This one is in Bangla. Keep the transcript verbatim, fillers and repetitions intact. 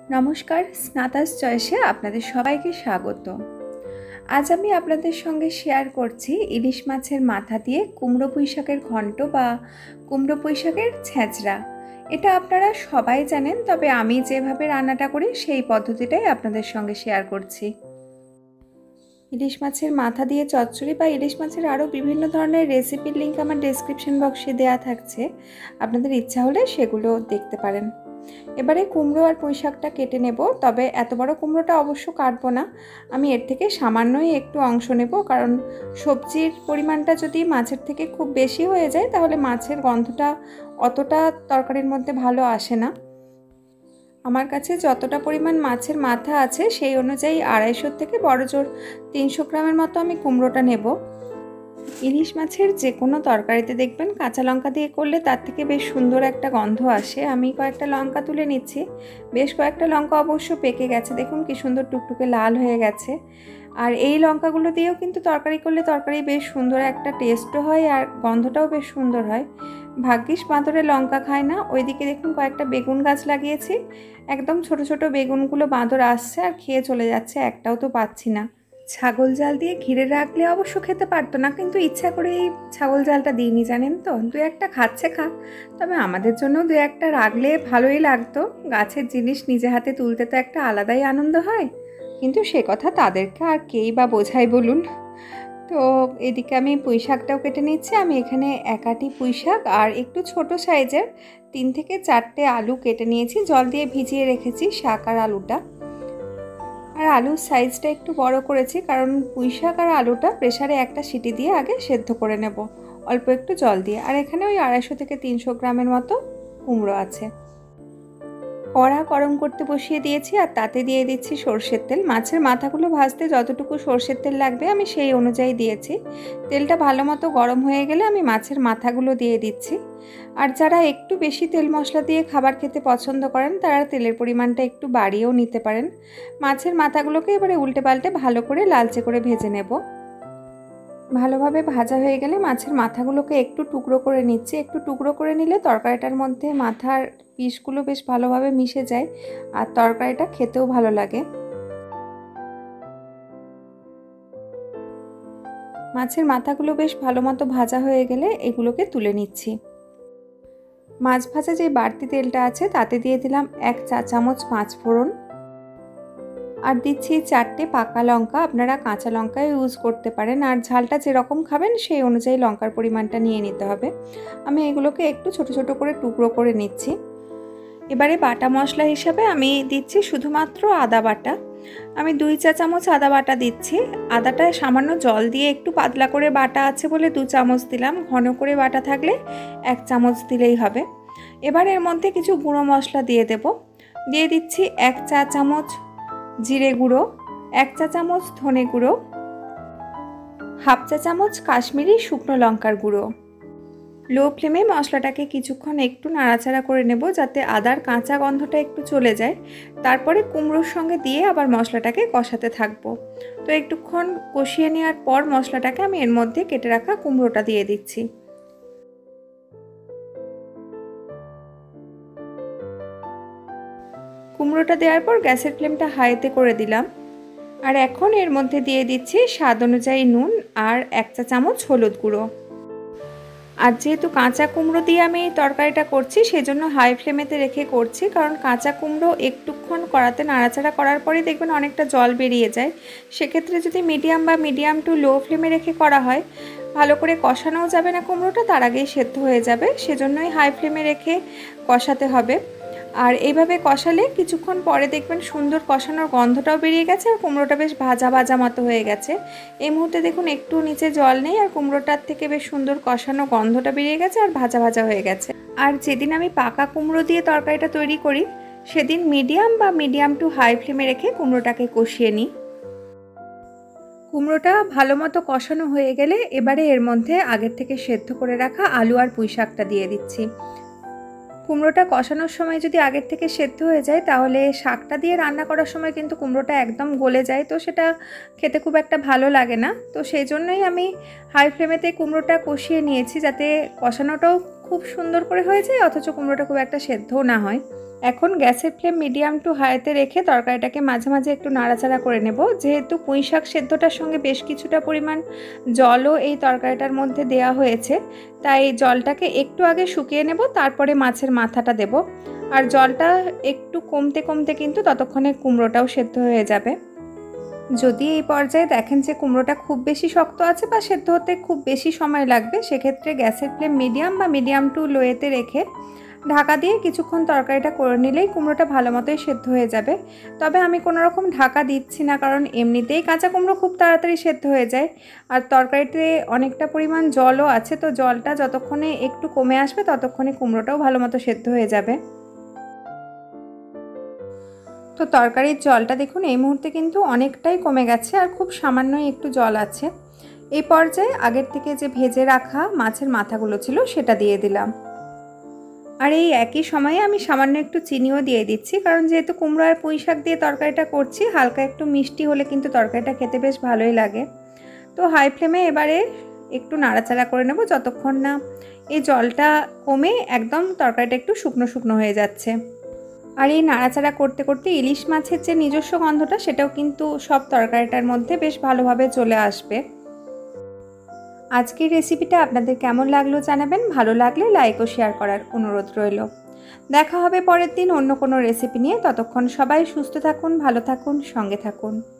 নমস্কার, স্নাতাস চয়েসে আপনাদের সবাইকে স্বাগত। আজ আমি আপনাদের সঙ্গে শেয়ার করছি ইলিশ মাছের মাথা দিয়ে কুমড়ো পুঁই শাকের ঘন্ট বা কুমড়ো পুঁই শাকের ছেঁচড়া। এটা আপনারা সবাই জানেন, তবে আমি যেভাবে রান্নাটা করি সেই পদ্ধতিটাই আপনাদের সঙ্গে শেয়ার করছি। ইলিশ মাছের মাথা দিয়ে চচ্চড়ি বা ইলিশ মাছের আরও বিভিন্ন ধরনের রেসিপির লিঙ্ক আমার ডেসক্রিপশন বক্সে দেওয়া থাকছে, আপনাদের ইচ্ছা হলে সেগুলো দেখতে পারেন। এবারে কুমড়ো আর পুঁই শাকটা কেটে নেব, তবে এত বড় কুমড়োটা অবশ্য কাটবো না, আমি এর থেকে সামান্যই একটু অংশ নেব, কারণ সবজির পরিমাণটা যদি মাছের থেকে খুব বেশি হয়ে যায় তাহলে মাছের গন্ধটা অতটা তরকারির মধ্যে ভালো আসে না। আমার কাছে যতটা পরিমাণ মাছের মাথা আছে সেই অনুযায়ী আড়াইশো থেকে বড় জোর তিনশো গ্রামের মতো আমি কুমড়োটা নেব। ইলিশ মাছের যে কোনো তরকারিতে দেখবেন কাঁচা লঙ্কা দিয়ে করলে তার থেকে বেশ সুন্দর একটা গন্ধ আসে। আমি কয়েকটা লঙ্কা তুলে নিচ্ছি, বেশ কয়েকটা লঙ্কা অবশ্য পেকে গেছে, দেখুন কি সুন্দর টুকটুকে লাল হয়ে গেছে। আর এই লঙ্কাগুলো দিয়েও কিন্তু তরকারি করলে তরকারি বেশ সুন্দর একটা টেস্টও হয় আর গন্ধটাও বেশ সুন্দর হয়। ভাগ্যিস বাঁদরে লঙ্কা খায় না। ওইদিকে দেখুন কয়েকটা বেগুন গাছ লাগিয়েছি, একদম ছোট ছোট বেগুনগুলো বাঁদর আসছে আর খেয়ে চলে যাচ্ছে, একটাও তো পাচ্ছি না। ছাগল জাল দিয়ে ঘিরে রাখলে অবশ্য খেতে পারতো না, কিন্তু ইচ্ছা করেই ছাগল জালটা দিইনি, জানেন তো। দু একটা খাচ্ছে খা, তবে আমাদের জন্য দু একটা রাখলে ভালোই লাগতো। গাছের জিনিস নিজে হাতে তুলতে তো একটা আলাদাই আনন্দ হয়, কিন্তু সে কথা তাদেরকে আর কেই বা বোঝাই বলুন। তো এদিকে আমি পুঁই শাকটাও কেটে নিচ্ছি। আমি এখানে একাটি পুঁই শাক আর একটু ছোট সাইজের তিন থেকে চারটে আলু কেটে নিয়েছি, জল দিয়ে ভিজিয়ে রেখেছি শাক আর আলুটা। আর আলুর সাইজটা একটু বড় করেছি, কারণ পুঁই শাক আর আলুটা প্রেসারে একটা সিটি দিয়ে আগে সেদ্ধ করে নেব অল্প একটু জল দিয়ে। আর এখানে ওই আড়াইশো থেকে তিনশো গ্রামের মতো কুমড়ো আছে। কড়া গরম করতে বসিয়ে দিয়েছি আর তাতে দিয়ে দিচ্ছি সর্ষের তেল। মাছের মাথাগুলো ভাজতে যতটুকু সর্ষের তেল লাগবে আমি সেই অনুযায়ী দিয়েছি। তেলটা ভালো মতো গরম হয়ে গেলে আমি মাছের মাথাগুলো দিয়ে দিচ্ছি। আর যারা একটু বেশি তেল মশলা দিয়ে খাবার খেতে পছন্দ করেন তারা তেলের পরিমাণটা একটু বাড়িয়েও নিতে পারেন। মাছের মাথাগুলোকে এবারে উল্টে পাল্টে ভালো করে লালচে করে ভেজে নেব। ভালোভাবে ভাজা হয়ে গেলে মাছের মাথাগুলোকে একটু টুকরো করে নিচ্ছি। একটু টুকরো করে নিলে তরকারিটার মধ্যে মাথার পিসগুলো বেশ ভালোভাবে মিশে যায় আর তরকারিটা খেতেও ভালো লাগে। মাছের মাথাগুলো বেশ ভালো মতো ভাজা হয়ে গেলে এগুলোকে তুলে নিচ্ছি। মাছ ভাজা যে বাড়তি তেলটা আছে তাতে দিয়ে দিলাম এক চা চামচ পাঁচ ফোড়ন, আর দিচ্ছি চারটে পাকা লঙ্কা। আপনারা কাঁচা লঙ্কা ইউজ করতে পারেন, আর ঝালটা যেরকম খাবেন সেই অনুযায়ী লঙ্কার পরিমাণটা নিয়ে নিতে হবে। আমি এগুলোকে একটু ছোট ছোট করে টুকরো করে নিচ্ছি। এবারে বাটা মশলা হিসাবে আমি দিচ্ছি শুধুমাত্র আদা বাটা। আমি দুই চা চামচ আদা বাটা দিচ্ছি। আদাটা সামান্য জল দিয়ে একটু পাতলা করে বাটা আছে বলে দু চামচ দিলাম, ঘন করে বাটা থাকলে এক চামচ দিলেই হবে। এবার এর মধ্যে কিছু গুঁড়ো মশলা দিয়ে দেব। দিয়ে দিচ্ছি এক চা চামচ জিরে গুঁড়ো, এক চা চামচ ধনে গুঁড়ো, হাফ চা চামচ কাশ্মীরি শুকনো লঙ্কার গুঁড়ো। লো ফ্লেমে মশলাটাকে কিছুক্ষণ একটু নাড়াচাড়া করে নেব যাতে আদার কাঁচা গন্ধটা একটু চলে যায়। তারপরে কুমড়োর সঙ্গে দিয়ে আবার মশলাটাকে কষাতে থাকবো। তো একটুক্ষণ কষিয়ে নেওয়ার পর মশলাটাকে আমি এর মধ্যে কেটে রাখা কুমড়োটা দিয়ে দিচ্ছি। কুমড়োটা দেওয়ার পর গ্যাসের ফ্লেমটা হাইতে করে দিলাম। আর এখন এর মধ্যে দিয়ে দিচ্ছি স্বাদ অনুযায়ী নুন আর এক চা চামচ হলুদ গুঁড়ো। আর যেহেতু কাঁচা কুমড়ো দিয়ে আমি এই তরকারিটা করছি সেজন্য হাই ফ্লেমেতে রেখে করছি, কারণ কাঁচা কুমড়ো একটুক্ষণ কড়াতে নাড়াচাড়া করার পরেই দেখবেন অনেকটা জল বেরিয়ে যায়। সেক্ষেত্রে যদি মিডিয়াম বা মিডিয়াম টু লো ফ্লেমে রেখে করা হয় ভালো করে কষানোও যাবে না, কুমড়োটা তার আগেই সেদ্ধ হয়ে যাবে। সেজন্যই হাই ফ্লেমে রেখে কষাতে হবে। আর এইভাবে কষালে কিছুক্ষণ পরে দেখবেন সুন্দর কষানোর গন্ধটাও বেরিয়ে গেছে আর কুমড়োটা বেশ ভাজা ভাজা মতো হয়ে গেছে। এই মুহূর্তে দেখুন একটু নিচে জল নেই আর কুমড়োটার থেকে বেশ সুন্দর কষানো গন্ধটা বেরিয়ে গেছে আর ভাজা ভাজা হয়ে গেছে। আর যেদিন আমি পাকা কুমড়ো দিয়ে তরকারিটা তৈরি করি সেদিন মিডিয়াম বা মিডিয়াম টু হাই ফ্লেমে রেখে কুমড়োটাকে কষিয়ে নিই। কুমড়োটা ভালো মতো কষানো হয়ে গেলে এবারে এর মধ্যে আগের থেকে সেদ্ধ করে রাখা আলু আর পুঁই শাকটা দিয়ে দিচ্ছি। কুমড়োটা কষানোর সময় যদি আগের থেকে সেদ্ধ হয়ে যায় তাহলে শাকটা দিয়ে রান্না করার সময় কিন্তু কুমড়োটা একদম গলে যায়, তো সেটা খেতে খুব একটা ভালো লাগে না। তো সেই জন্যই আমি হাই ফ্লেমেতে কুমড়োটা কষিয়ে নিয়েছি যাতে কষানোটাও খুব সুন্দর করে হয়ে যায় অথচ কুমড়োটা খুব একটা সেদ্ধও না হয়। এখন গ্যাসের ফ্লেম মিডিয়াম টু হাইতে রেখে তরকারিটাকে মাঝে মাঝে একটু নাড়াচাড়া করে নেব। যেহেতু পুঁই শাক সেদ্ধটার সঙ্গে বেশ কিছুটা পরিমাণ জলও এই তরকারিটার মধ্যে দেওয়া হয়েছে, তাই জলটাকে একটু আগে শুকিয়ে নেব, তারপরে মাছের মাথাটা দেব। আর জলটা একটু কমতে কমতে কিন্তু ততক্ষণে কুমড়োটাও সেদ্ধ হয়ে যাবে। যদি এই পর্যায়ে দেখেন যে কুমড়োটা খুব বেশি শক্ত আছে বা সেদ্ধ হতে খুব বেশি সময় লাগবে, সেক্ষেত্রে গ্যাসের ফ্লেম মিডিয়াম বা মিডিয়াম টু লোয়েতে রেখে ঢাকা দিয়ে কিছুক্ষণ তরকারিটা করে নিলেই কুমড়োটা ভালো মতোই সেদ্ধ হয়ে যাবে। তবে আমি কোনো রকম ঢাকা দিচ্ছি না, কারণ এমনিতেই কাঁচা কুমড়ো খুব তাড়াতাড়ি সেদ্ধ হয়ে যায়, আর তরকারিতে অনেকটা পরিমাণ জলও আছে, তো জলটা যতক্ষণে একটু কমে আসবে ততক্ষণে কুমড়োটাও ভালো মতো সেদ্ধ হয়ে যাবে। তো তরকারির জলটা দেখুন এই মুহূর্তে কিন্তু অনেকটাই কমে গেছে, আর খুব সামান্যই একটু জল আছে। এই পর্যায়ে আগের থেকে যে ভেজে রাখা মাছের মাথাগুলো ছিল সেটা দিয়ে দিলাম। আর এই একই সময়ে আমি সামান্য একটু চিনিও দিয়ে দিচ্ছি, কারণ যেহেতু কুমড়ো আর পুঁই শাক দিয়ে তরকারিটা করছি, হালকা একটু মিষ্টি হলে কিন্তু তরকারিটা খেতে বেশ ভালোই লাগে। তো হাই ফ্লেমে এবারে একটু নাড়াচাড়া করে নেব যতক্ষণ না এই জলটা কমে একদম তরকারিটা একটু শুকনো শুকনো হয়ে যাচ্ছে। আর এই নাড়াচাড়া করতে করতে ইলিশ মাছের যে নিজস্ব গন্ধটা সেটাও কিন্তু সব তরকারিটার মধ্যে বেশ ভালোভাবে চলে আসবে। আজকের রেসিপিটা আপনাদের কেমন লাগলো জানাবেন। ভালো লাগলে লাইক ও শেয়ার করার অনুরোধ রইল। দেখা হবে পরের দিন অন্য কোনো রেসিপি নিয়ে। ততক্ষণ সবাই সুস্থ থাকুন, ভালো থাকুন, সঙ্গে থাকুন।